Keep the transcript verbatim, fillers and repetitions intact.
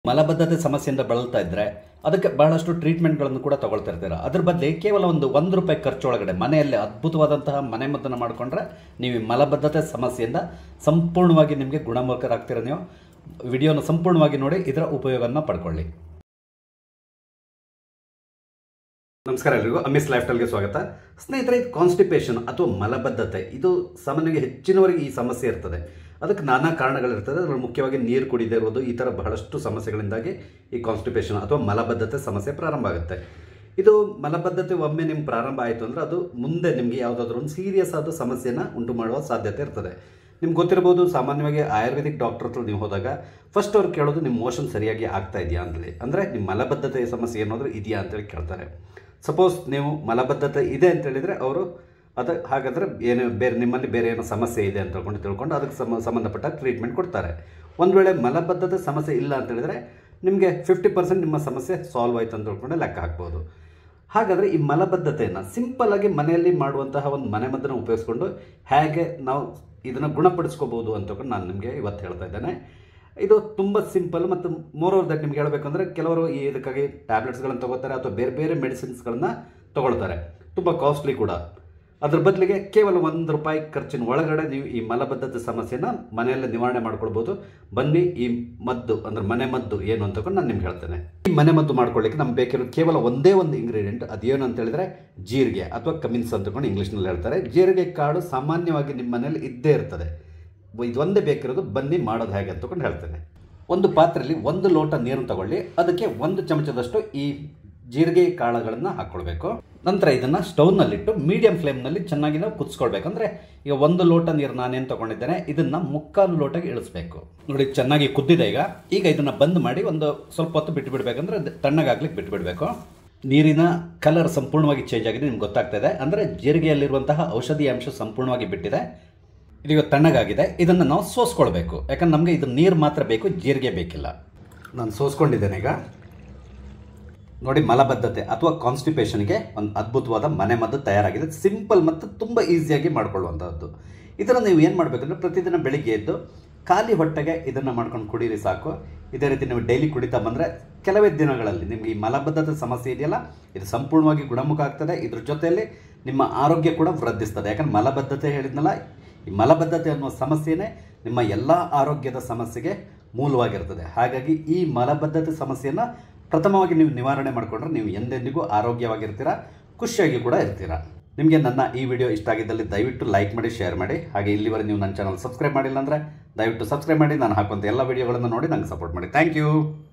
ಮಲಬದ್ಧತೆ ಸಮಸ್ಯೆಯಿಂದ ಬಳಲ್ತಾ ಇದ್ರೆ ಅದಕ್ಕೆ ಬಹಳಷ್ಟು ಟ್ರೀಟ್ಮೆಂಟ್ಗಳನ್ನು ಕೂಡ ತಗೊಳ್ತಾ ಇರ್ತೀರ. ಅದ್ರ ಬದಲಿ ಕೇವಲ ಒಂದು ಒಂದು ರೂಪಾಯಿ ಖರ್ಚೊಳಗಡೆ ಮನೆಯಲ್ಲಿ ಅದ್ಭುತವಾದಂತಹ ಮನೆಮದ್ದನ್ನು ಮಾಡಿಕೊಂಡ್ರೆ ನೀವು ಈ ಮಲಬದ್ಧತೆ ಸಮಸ್ಯೆಯಿಂದ ಸಂಪೂರ್ಣವಾಗಿ ನಿಮಗೆ ಗುಣಮುಖರಾಗ್ತೀರ. ನೀವು ವಿಡಿಯೋನ ಸಂಪೂರ್ಣವಾಗಿ ನೋಡಿ ಇದರ ಉಪಯೋಗವನ್ನು ಪಡ್ಕೊಳ್ಳಿ. ನಮಸ್ಕಾರ ಎಲ್ಲರಿಗೂ, ಅಮ್ಮಿಸ್ ಲೈಫ್ ಸ್ಟೈಲ್ಗೆ ಸ್ವಾಗತ. ಸ್ನೇಹಿತರೆ, ಇದು ಕಾನ್ಸ್ಟಿಪೇಷನ್ ಅಥವಾ ಮಲಬದ್ಧತೆ ಇದು ಸಾಮಾನ್ಯವಾಗಿ ಹೆಚ್ಚಿನವರಿಗೆ ಈ ಸಮಸ್ಯೆ ಇರ್ತದೆ. ಅದಕ್ಕೆ ನಾನಾ ಕಾರಣಗಳಿರ್ತದೆ. ಅದರಲ್ಲಿ ಮುಖ್ಯವಾಗಿ ನೀರು ಕುಡಿದೇ ಇರೋದು, ಈ ಥರ ಬಹಳಷ್ಟು ಸಮಸ್ಯೆಗಳಿಂದಾಗಿ ಈ ಕಾನ್ಸ್ಟಿಪೇಷನ್ ಅಥವಾ ಮಲಬದ್ಧತೆ ಸಮಸ್ಯೆ ಪ್ರಾರಂಭ ಆಗುತ್ತೆ. ಇದು ಮಲಬದ್ಧತೆ ಒಮ್ಮೆ ನಿಮ್ಗೆ ಪ್ರಾರಂಭ ಆಯಿತು ಅಂದರೆ ಅದು ಮುಂದೆ ನಿಮಗೆ ಯಾವುದಾದ್ರೂ ಒಂದು ಸೀರಿಯಸ್ ಆದ ಸಮಸ್ಯೆನ ಉಂಟು ಮಾಡುವ ಸಾಧ್ಯತೆ ಇರ್ತದೆ. ನಿಮ್ಗೆ ಗೊತ್ತಿರ್ಬೋದು, ಸಾಮಾನ್ಯವಾಗಿ ಆಯುರ್ವೇದಿಕ್ ಡಾಕ್ಟರ್ ಹತ್ರ ನೀವು ಹೋದಾಗ ಫಸ್ಟ್ ಅವ್ರು ಕೇಳೋದು ನಿಮ್ಮ ಮೋಷನ್ ಸರಿಯಾಗಿ ಆಗ್ತಾ ಇದೆಯಾ ಅಂತೇಳಿ. ಅಂದರೆ ನಿಮ್ಮ ಮಲಬದ್ಧತೆ ಸಮಸ್ಯೆ ಏನಾದರೂ ಇದೆಯಾ ಅಂತೇಳಿ ಕೇಳ್ತಾರೆ. ಸಪೋಸ್ ನೀವು ಮಲಬದ್ಧತೆ ಇದೆ ಅಂತೇಳಿದರೆ ಅವರು ಅದು ಹಾಗಾದರೆ ಏನು ಬೇರೆ ನಿಮ್ಮಲ್ಲಿ ಬೇರೆ ಏನೋ ಸಮಸ್ಯೆ ಇದೆ ಅಂತ ತಿಳ್ಕೊಂಡು ತಿಳ್ಕೊಂಡು ಅದಕ್ಕೆ ಸಮ ಸಂಬಂಧಪಟ್ಟ ಟ್ರೀಟ್ಮೆಂಟ್ ಕೊಡ್ತಾರೆ. ಒಂದು ವೇಳೆ ಮಲಬದ್ಧತೆ ಸಮಸ್ಯೆ ಇಲ್ಲ ಅಂತೇಳಿದರೆ ನಿಮಗೆ ಫಿಫ್ಟಿ ಪರ್ಸೆಂಟ್ ನಿಮ್ಮ ಸಮಸ್ಯೆ ಸಾಲ್ವ್ ಆಯಿತು ಅಂತ ತಿಳ್ಕೊಂಡು ಲೆಕ್ಕ ಹಾಕ್ಬೋದು. ಹಾಗಾದರೆ ಈ ಮಲಬದ್ಧತೆಯನ್ನು ಸಿಂಪಲ್ಲಾಗಿ ಮನೆಯಲ್ಲಿ ಮಾಡುವಂತಹ ಒಂದು ಮನೆಮದ್ದನ್ನು ಉಪಯೋಗಿಸ್ಕೊಂಡು ಹೇಗೆ ನಾವು ಇದನ್ನು ಗುಣಪಡಿಸ್ಕೋಬೋದು ಅಂತ ನಾನು ನಿಮಗೆ ಇವತ್ತು ಹೇಳ್ತಾ ಇದ್ದೇನೆ. ಇದು ತುಂಬ ಸಿಂಪಲ್ ಮತ್ತು ಮೋರ್ ಓವರ್ ದಟ್ ನಿಮ್ಗೆ ಹೇಳಬೇಕಂದ್ರೆ ಕೆಲವರು ಈ ಇದಕ್ಕಾಗಿ ಟ್ಯಾಬ್ಲೆಟ್ಸ್ಗಳನ್ನು ತೊಗೋತಾರೆ ಅಥವಾ ಬೇರೆ ಬೇರೆ ಮೆಡಿಸಿನ್ಸ್ಗಳನ್ನು ತೊಗೊಳ್ತಾರೆ, ತುಂಬ ಕಾಸ್ಟ್ಲಿ ಕೂಡ. ಅದ್ರ ಬದಲಿಗೆ ಕೇವಲ ಒಂದು ರೂಪಾಯಿ ಖರ್ಚಿನ ಒಳಗಡೆ ನೀವು ಈ ಮಲಬದ್ಧತೆ ಸಮಸ್ಯೆನ ಮನೆಯಲ್ಲೇ ನಿವಾರಣೆ ಮಾಡ್ಕೊಳ್ಬೋದು. ಬನ್ನಿ ಈ ಮದ್ದು ಅಂದರೆ ಮನೆ ಮದ್ದು ಏನು ಅಂತ ನಾನು ನಿಮ್ಗೆ ಹೇಳ್ತೇನೆ. ಈ ಮನೆ ಮದ್ದು ಮಾಡ್ಕೊಳ್ಳಿಕ್ಕೆ ನಮ್ಗೆ ಬೇಕಿರೋ ಕೇವಲ ಒಂದೇ ಒಂದು ಇಂಗ್ರೀಡಿಯೆಂಟ್, ಅದೇನು ಅಂತ ಹೇಳಿದ್ರೆ ಜೀರಿಗೆ ಅಥವಾ ಕಮಿನ್ಸ್ ಅಂತಕೊಂಡು ಇಂಗ್ಲೀಷ್ನಲ್ಲಿ ಹೇಳ್ತಾರೆ. ಜೀರಿಗೆ ಕಾಳು ಸಾಮಾನ್ಯವಾಗಿ ನಿಮ್ಮ ಮನೇಲಿ ಇದ್ದೇ ಇರ್ತದೆ. ಇದೊಂದೇ ಬೇಕಿರೋದು. ಬನ್ನಿ ಮಾಡೋದು ಹೇಗೆ ಅಂತಕೊಂಡು ಹೇಳ್ತೇನೆ. ಒಂದು ಪಾತ್ರೆಯಲ್ಲಿ ಒಂದು ಲೋಟ ನೀರನ್ನು ತಗೊಳ್ಳಿ. ಅದಕ್ಕೆ ಒಂದು ಚಮಚದಷ್ಟು ಈ ಜೀರಿಗೆ ಕಾಳುಗಳನ್ನು ಹಾಕ್ಕೊಳ್ಬೇಕು. ನಂತರ ಇದನ್ನು ಸ್ಟವ್ನಲ್ಲಿಟ್ಟು ಮೀಡಿಯಂ ಫ್ಲೇಮ್ನಲ್ಲಿ ಚೆನ್ನಾಗಿ ನಾವು ಕುದಿಸ್ಕೊಳ್ಬೇಕಂದ್ರೆ ಈಗ ಒಂದು ಲೋಟ ನೀರು ನಾನೇನು ತೊಗೊಂಡಿದ್ದೇನೆ ಇದನ್ನು ಮುಕ್ಕಾಲು ಲೋಟಗೆ ಇಳಿಸ್ಬೇಕು. ನೋಡಿ, ಚೆನ್ನಾಗಿ ಕುದ್ದಿದೆ. ಈಗ ಈಗ ಇದನ್ನು ಬಂದ್ ಮಾಡಿ ಒಂದು ಸ್ವಲ್ಪ ಹೊತ್ತು ಬಿಟ್ಟು ಬಿಡಬೇಕಂದ್ರೆ ತಣ್ಣಗಾಗ್ಲಿಕ್ಕೆ ಬಿಟ್ಟು ಬಿಡಬೇಕು. ನೀರಿನ ಕಲರ್ ಸಂಪೂರ್ಣವಾಗಿ ಚೇಂಜ್ ಆಗಿದೆ, ನಿಮ್ಗೆ ಗೊತ್ತಾಗ್ತಾ ಇದೆ. ಅಂದರೆ ಜೀರಿಗೆಯಲ್ಲಿರುವಂತಹ ಔಷಧಿ ಅಂಶ ಸಂಪೂರ್ಣವಾಗಿ ಬಿಟ್ಟಿದೆ. ಇದೀಗ ತಣ್ಣಗಾಗಿದೆ. ಇದನ್ನು ನಾವು ಸೋಸ್ಕೊಳ್ಬೇಕು. ಯಾಕಂದ್ರೆ ನಮಗೆ ಇದು ನೀರು ಮಾತ್ರ ಬೇಕು, ಜೀರಿಗೆ ಬೇಕಿಲ್ಲ. ನಾನು ಸೋಸ್ಕೊಂಡಿದ್ದೇನೆ. ಈಗ ನೋಡಿ, ಮಲಬದ್ಧತೆ ಅಥವಾ ಕಾನ್ಸ್ಟಿಪೇಷನ್ಗೆ ಒಂದು ಅದ್ಭುತವಾದ ಮನೆಮದ್ದು ತಯಾರಾಗಿದೆ. ಸಿಂಪಲ್ ಮತ್ತು ತುಂಬ ಈಸಿಯಾಗಿ ಮಾಡ್ಕೊಳ್ಳುವಂಥದ್ದು. ಇದನ್ನು ನೀವು ಏನು ಮಾಡಬೇಕಂದ್ರೆ ಪ್ರತಿದಿನ ಬೆಳಿಗ್ಗೆ ಎದ್ದು ಖಾಲಿ ಹೊಟ್ಟೆಗೆ ಇದನ್ನು ಮಾಡ್ಕೊಂಡು ಕುಡೀರಿ ಸಾಕು. ಇದೇ ರೀತಿ ನೀವು ಡೈಲಿ ಕುಡಿತಾ ಬಂದರೆ ಕೆಲವೇ ದಿನಗಳಲ್ಲಿ ನಿಮಗೆ ಈ ಮಲಬದ್ಧತೆ ಸಮಸ್ಯೆ ಇದೆಯಲ್ಲ ಇದು ಸಂಪೂರ್ಣವಾಗಿ ಗುಣಮುಖ ಆಗ್ತದೆ. ಇದ್ರ ಜೊತೆಯಲ್ಲಿ ನಿಮ್ಮ ಆರೋಗ್ಯ ಕೂಡ ವೃದ್ಧಿಸ್ತದೆ. ಯಾಕಂದ್ರೆ ಮಲಬದ್ಧತೆ ಹೇಳಿದ್ನಲ್ಲ, ಈ ಮಲಬದ್ಧತೆ ಅನ್ನುವ ಸಮಸ್ಯೆನೇ ನಿಮ್ಮ ಎಲ್ಲ ಆರೋಗ್ಯದ ಸಮಸ್ಯೆಗೆ ಮೂಲವಾಗಿರ್ತದೆ. ಹಾಗಾಗಿ ಈ ಮಲಬದ್ಧತೆ ಸಮಸ್ಯೆಯನ್ನು ಪ್ರಥಮವಾಗಿ ನೀವು ನಿವಾರಣೆ ಮಾಡಿಕೊಂಡ್ರೆ ನೀವು ಎಂದೆಂದಿಗೂ ಆರೋಗ್ಯವಾಗಿರ್ತೀರಾ, ಖುಷಿಯಾಗಿ ಕೂಡ ಇರ್ತೀರಾ. ನಿಮಗೆ ನನ್ನ ಈ ವಿಡಿಯೋ ಇಷ್ಟ ಆಗಿದ್ದಲ್ಲಿ ದಯವಿಟ್ಟು ಲೈಕ್ ಮಾಡಿ, ಶೇರ್ ಮಾಡಿ. ಹಾಗೆ ಇಲ್ಲಿವರೆಗೆ ನೀವು ನನ್ನ ಚಾನಲ್ ಸಬ್ಸ್ಕ್ರೈಬ್ ಮಾಡಿಲ್ಲ ಅಂದರೆ ದಯವಿಟ್ಟು ಸಬ್ಸ್ಕ್ರೈಬ್ ಮಾಡಿ. ನಾನು ಹಾಕುವಂಥ ಎಲ್ಲ ವಿಡಿಯೋಗಳನ್ನು ನೋಡಿ ನಂಗೆ ಸಪೋರ್ಟ್ ಮಾಡಿ. Thank you.